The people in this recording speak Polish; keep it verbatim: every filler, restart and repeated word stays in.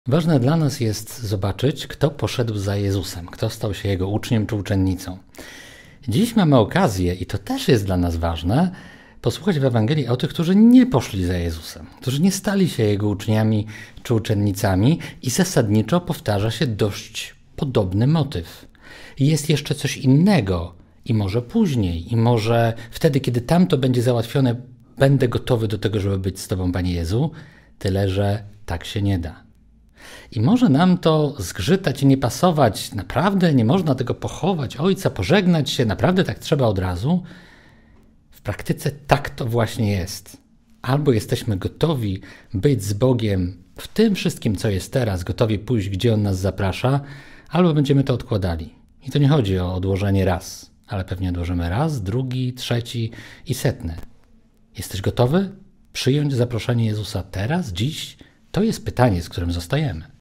Ważne dla nas jest zobaczyć, kto poszedł za Jezusem, kto stał się Jego uczniem czy uczennicą. Dziś mamy okazję, i to też jest dla nas ważne, posłuchać w Ewangelii o tych, którzy nie poszli za Jezusem, którzy nie stali się Jego uczniami czy uczennicami i zasadniczo powtarza się dość podobny motyw. Jest jeszcze coś innego i może później, i może wtedy, kiedy tamto będzie załatwione, będę gotowy do tego, żeby być z Tobą, Panie Jezu, tyle że tak się nie da. I może nam to zgrzytać i nie pasować, naprawdę nie można tego pochować, ojca, pożegnać się, naprawdę tak trzeba od razu. W praktyce tak to właśnie jest. Albo jesteśmy gotowi być z Bogiem w tym wszystkim, co jest teraz, gotowi pójść, gdzie On nas zaprasza, albo będziemy to odkładali. I to nie chodzi o odłożenie raz, ale pewnie odłożymy raz, drugi, trzeci i setny. Jesteś gotowy przyjąć zaproszenie Jezusa teraz, dziś? To jest pytanie, z którym zostajemy.